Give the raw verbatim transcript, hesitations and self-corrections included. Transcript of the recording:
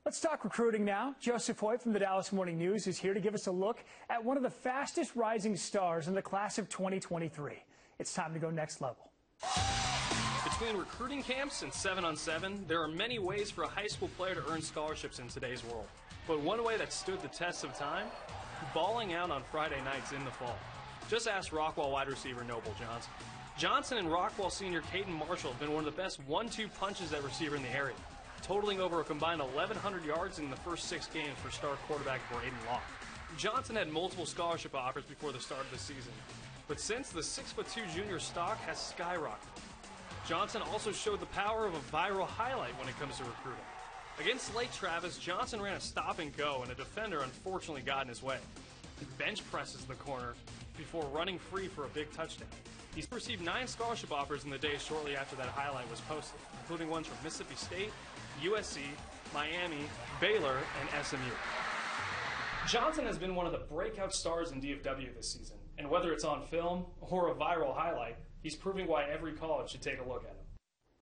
Let's talk recruiting now. Joseph Hoyt from the Dallas Morning News is here to give us a look at one of the fastest rising stars in the class of twenty twenty-three. It's time to go next level. Between recruiting camps and seven on seven, there are many ways for a high school player to earn scholarships in today's world. But one way that stood the test of time, balling out on Friday nights in the fall. Just ask Rockwall wide receiver Noble Johnson. Johnson and Rockwall senior Caden Marshall have been one of the best one two punches at receiver in the area, totaling over a combined eleven hundred yards in the first six games for star quarterback Braden Locke. Johnson had multiple scholarship offers before the start of the season, but since the six foot two junior stock has skyrocketed. Johnson also showed the power of a viral highlight when it comes to recruiting. Against Lake Travis, Johnson ran a stop and go, and a defender unfortunately got in his way. He bench presses the corner before running free for a big touchdown. He's received nine scholarship offers in the days shortly after that highlight was posted, including ones from Mississippi State, U S C, Miami, Baylor, and S M U. Johnson has been one of the breakout stars in D F W this season, and whether it's on film or a viral highlight, he's proving why every college should take a look at him.